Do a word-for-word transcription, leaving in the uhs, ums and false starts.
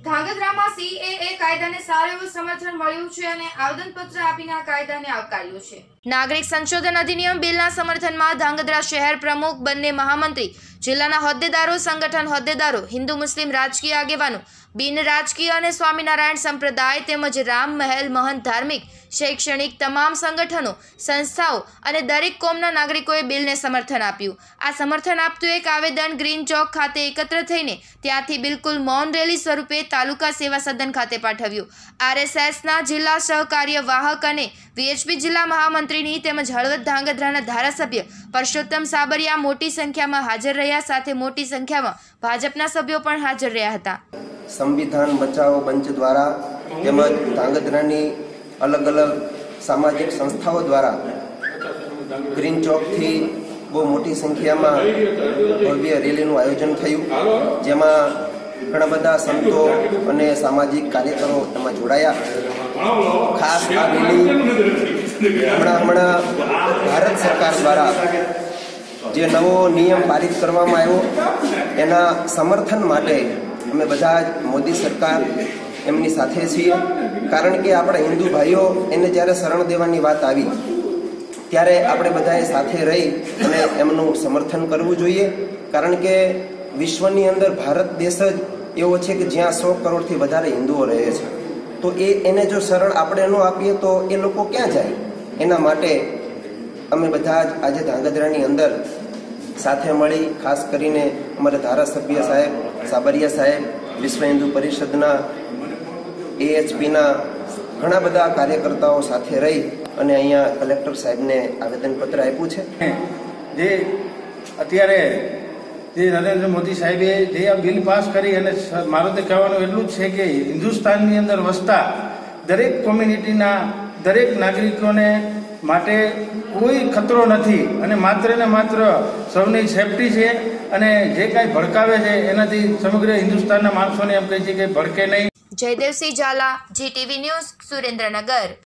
ધાંગધ્રામાં CAA કાયદાને સારું એવું સમર્થન મળ્યું છે અને આવેદનપત્ર આપીને આ કાયદાને આવકાર્યો છે। નાગરિક સંશોધન અધિનિયમ બિલના સમર્થનમાં ધાંગધ્રા શહેર પ્રમુખ, બંને મહામંત્રી, જિલ્લાના હોદ્દેદારો, સંગઠન હોદ્દેદારો, હિન્દુ મુસ્લિમ રાજકીય આગેવાનો, બિન રાજકીય અને સ્વામિનારાયણ સંપ્રદાય તેમજ રામ મહેલ મહંત ધાર્મિક, શૈક્ષણિક તમામ સંગઠનો, સંસ્થાઓ અને દરેક કોમના નાગરિકોએ બિલને સમર્થન આપ્યું। આ સમર્થન આપતું એક આવેદન ગ્રીન ચોક ખાતે એકત્ર થઈને ત્યાંથી બિલકુલ મૌન રેલી સ્વરૂપે તાલુકા સેવા સદન ખાતે પાઠવ્યું। આરએસએસના જિલ્લા સહકાર્યવાહક અને વીએચપી જિલ્લા મહામંત્રીની તેમજ હળવદ ધાંગધ્રાના ધારાસભ્ય પરસોત્તમ સાબરિયા મોટી સંખ્યામાં હાજર રહ્યા, સાથે મોટી સંખ્યામાં ભાજપના સભ્યો પણ હાજર રહ્યા હતા। संविधान बचाओ मंच द्वारा તેમજ ધાંગધ્રાની અલગ અલગ સામાજિક સંસ્થાઓ દ્વારા ગ્રીન ચોકથી બહુ મોટી સંખ્યામાં ભવ્ય રેલીનું આયોજન થયું, જેમાં ઘણા બધા સંતો અને સામાજિક કાર્યકરો તેમાં જોડાયા। ખાસ આ રેલી હમણાં હમણાં ભારત સરકાર દ્વારા જે નવો નિયમ પારિત કરવામાં આવ્યો એના સમર્થન માટે અમે બધા જ મોદી સરકાર એમની સાથે છીએ, કારણ કે આપણા હિન્દુ ભાઈઓ એને જ્યારે શરણ દેવાની વાત આવી ત્યારે આપણે બધાએ સાથે રહી અને એમનું સમર્થન કરવું જોઈએ, કારણ કે વિશ્વની અંદર ભારત દેશ જ એવો છે કે જ્યાં સો કરોડથી વધારે હિન્દુઓ રહે છે, તો એ એને જો શરણ આપણે ન આપીએ તો એ લોકો ક્યાં જાય? એના માટે અમે બધા જ આજે ધાંગધ્રાની અંદર સાથે મળી, ખાસ કરીને અમારા ધારાસભ્ય સાહેબ સાબરિયા સાહેબ, વિશ્વ હિન્દુ પરિષદના, એએચપીના ઘણા બધા કાર્યકર્તાઓ સાથે રહી અને અહીંયા કલેક્ટર સાહેબને આવેદનપત્ર આપ્યું છે। જે અત્યારે જે નરેન્દ્ર મોદી સાહેબે જે આ બિલ પાસ કરી, અને મારું તો કહેવાનું એટલું જ છે કે હિન્દુસ્તાનની અંદર વસતા દરેક કોમ્યુનિટીના દરેક નાગરિકોને માટે કોઈ ખતરો નથી અને માત્ર ને માત્ર સૌની સેફટી છે, અને જે કાંઈ ભડકાવે છે એનાથી સમગ્ર હિન્દુસ્તાનના માણસોને એમ કહે છે કે ભડકે નહીં। Jaydevsinh Jhala, GTV news, Surendranagar.